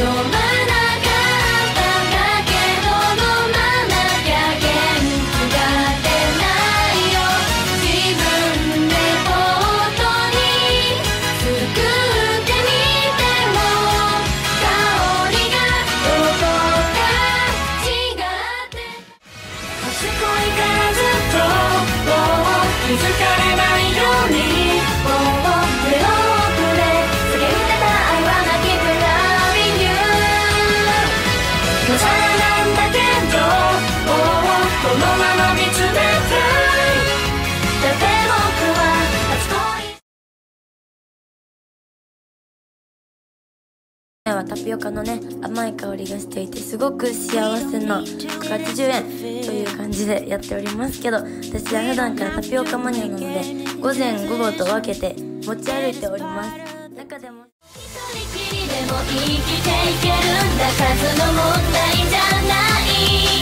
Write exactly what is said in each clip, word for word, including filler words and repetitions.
タピオカのね甘い香りがしていてすごく幸せなひゃくはちじゅうえんという感じでやっておりますけど、私は普段からタピオカマニアなので午前午後と分けて持ち歩いております。中でも一人きりでも生きていけるんだ、数の問題じゃない、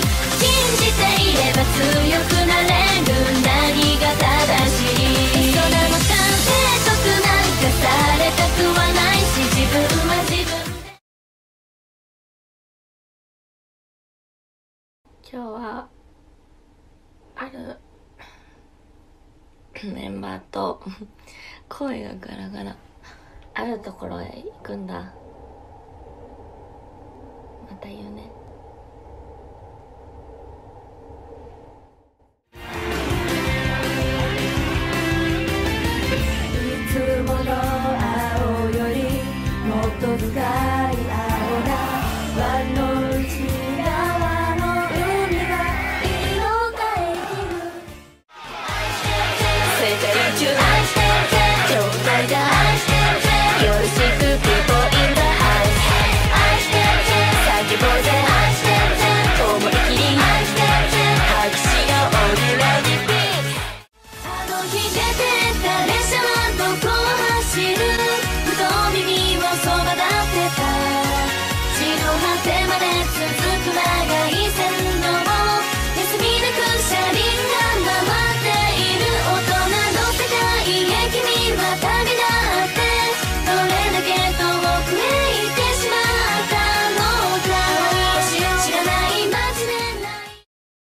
信じていれば強くなれる、何が正しい、それも完成得なんかされたくはないし、自分は自分。今日はあるメンバーと声がガラガラ、あるところへ行くんだ。また言うね。いつもの青よりもっと深い青な輪の内側の海が色変えてる。世界中愛してるぜ、状態だ愛してるぜ、よろしく people in the house 愛してるぜ、叫ぼうぜ愛してるぜ、思いっきり愛してるぜ、拍手を俺らにピーク。あの日出てった列車はどこを走る、ふと耳をそばだってた、地の果てまで続く長い線路を休みなく車輪が回っている、大人の世界へ君は旅立って、どれだけ遠くへ行ってしまったのか、知らない街でない。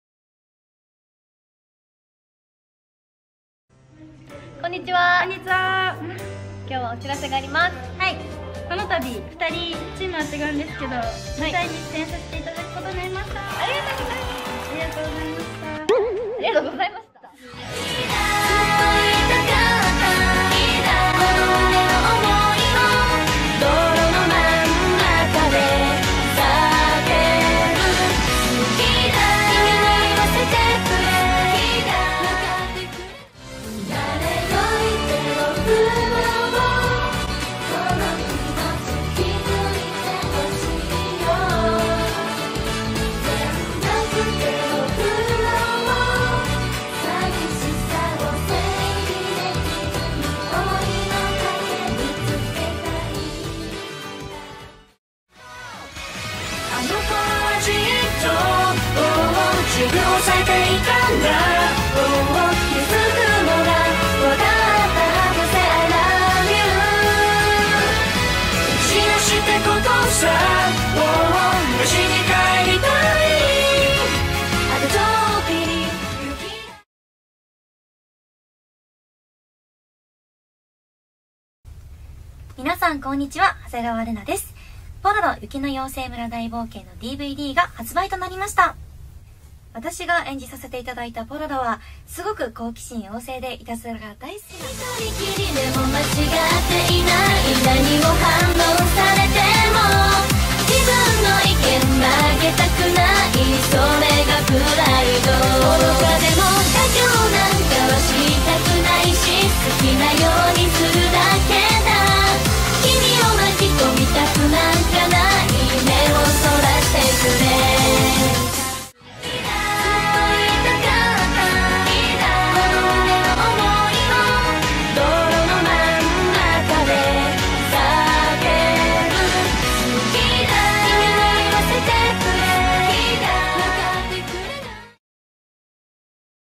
こんにちは。こんにちは。今日はお知らせがあります。はい。この度ふたりチームあってがるんですけど、実際に出演させていただくことになりました。ありがとうございます。ありがとうございました。ありがとうございました。自分を抑えていたんだ、気づくのが分かったはずせ I love you 死なしてことさ、昔に帰りたい、あとちょっぴり皆さんこんにちは、長谷川玲奈です。ポロロ雪の妖精村大冒険の ディーブイディー が発売となりました。私が演じさせていただいたポロロはすごく好奇心旺盛でいたずらが大好きな、 一人きりでも間違っていない、何を反応されても自分の意見曲げたくない、それがプライド、愚かでも妥協なんかはしたくないし、好きなようにするだけだ、君を巻き込みたくなんかない、目をそらしてくれ。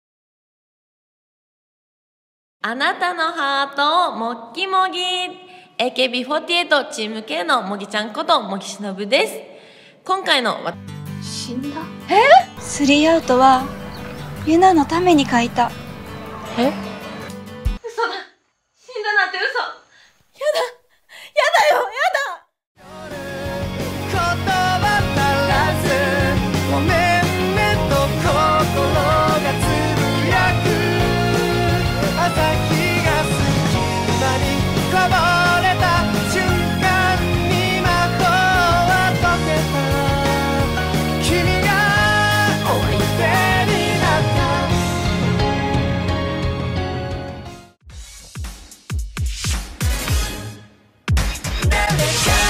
あなたのハートをもっきもぎ。 エーケービーフォーティーエイト チーム系のもぎちゃんこともぎしのぶです。今回のわ死んだ。え？スリーアウトはユナのために書いた。 え？嘘だ。死んだなんて嘘。やだ。やだよ。やだ。 言葉足らずごめんねと心がつぶやく朝日が隙間にこぼれた瞬間に魔法は解けた君が思い出になった誰か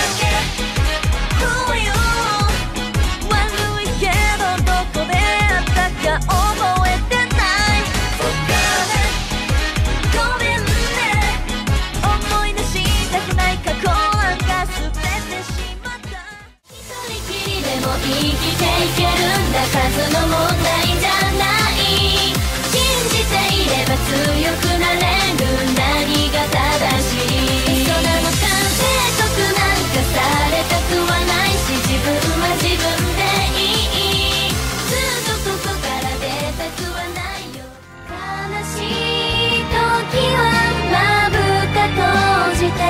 生きていけるんだ数の問題じゃない信じていれば強くなれる何が正しい嘘なのか説得なんかされたくはないし自分は自分でいいずっとここから出たくはないよ悲しい時はまぶた閉じて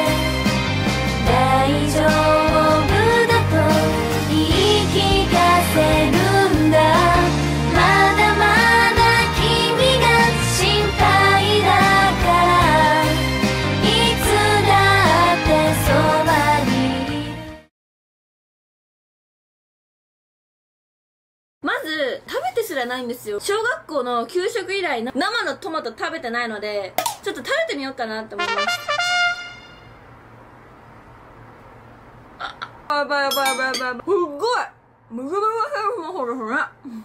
大丈夫だと気がせるんだまだまだ君が心配だからいつだってそばにいるまず食べてすらないんですよ。小学校の給食以来生のトマト食べてないのでちょっと食べてみようかなって思います。あやばいやばいやばいやばいやばい、すっごいむずむずヘルスの方ですね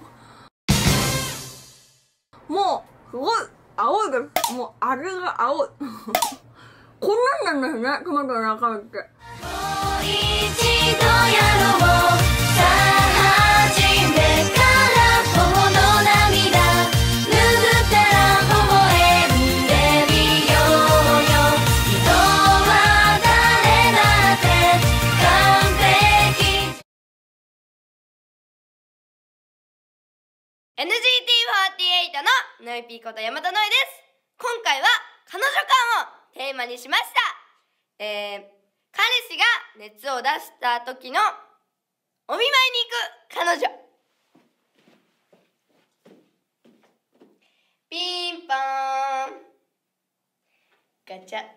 もうすごい青いです。もう味が青いこんなんなんですね、トマトの中身って。 もう一度やろうさあ始めから頬の涙拭ったら微笑んでみようよ人は誰だって完璧エヌジーティーフォーティーエイト のノイピーこと山田ノイです。今回は彼女感をテーマにしました。えー、彼氏が熱を出した時のお見舞いに行く彼女。ピンポーンガチャ。あー大丈夫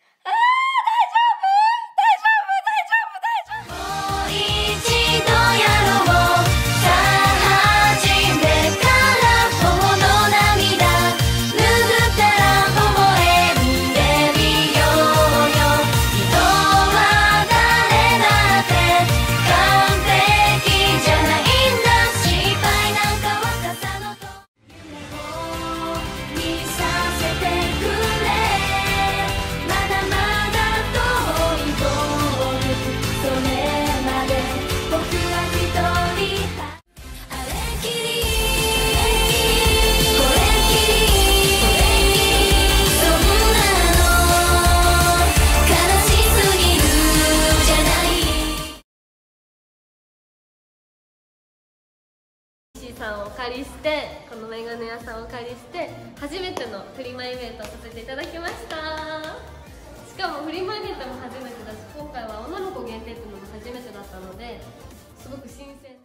大丈夫大丈夫大丈夫。 もう一度やろうさあ始めから頬の涙拭ったら微笑んでみようよ人は誰だって完璧じゃないんだ失敗なんかは傘のと夢を見させてくれまだまだ遠いゴールそれまで僕は一人あれきりこれきりそんなの悲しすぎるじゃないシーさんをお借りしてこのメガネ屋さんをお借りして初めてのフリマイベントをさせていただきました。しかもフリマイベントも初めてだし今回は女の子限定っていうのも初めてだったのですごく新鮮。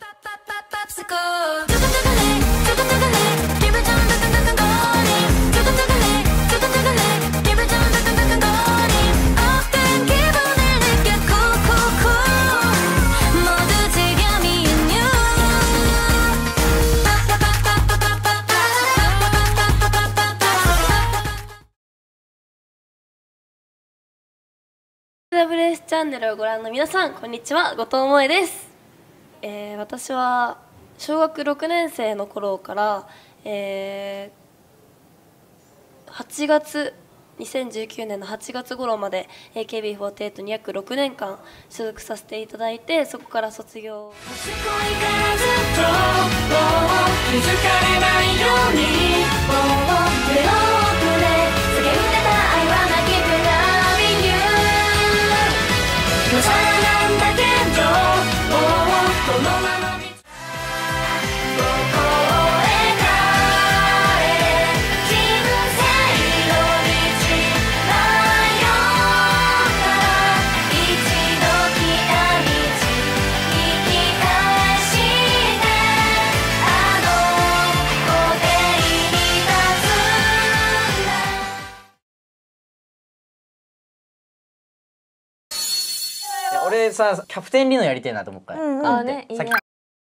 ダブルエス チャンネルをご覧の皆さんこんにちは、後藤萌です。えー、私は小学ろくねん生の頃から、えー、はちがつにせんじゅうきゅうねんのはちがつ頃まで エーケービーフォーティーエイト に約ろくねんかん所属させていただいて、そこから卒業。 初恋からずっと気づかれないようにもう手をくれ叫んでた愛は泣きくらみに俺さキャプテンリノやりてえなと思った。 あね、いいね。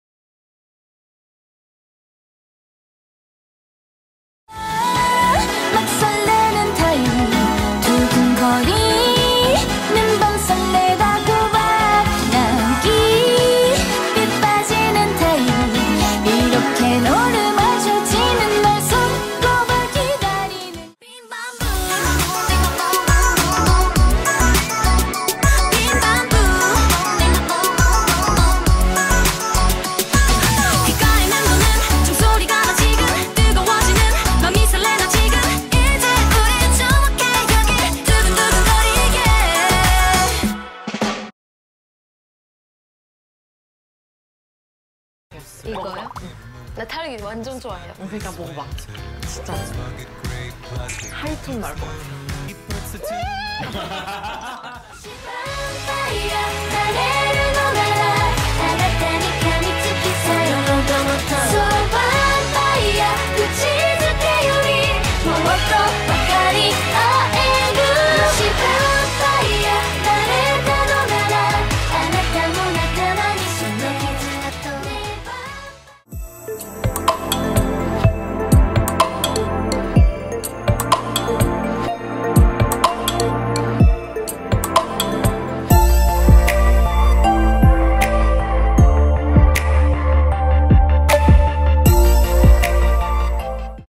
이거요? 나 타르기 완전 좋아해요. 그러니까 먹어봐. 진짜 하이톤 나올 것 같아.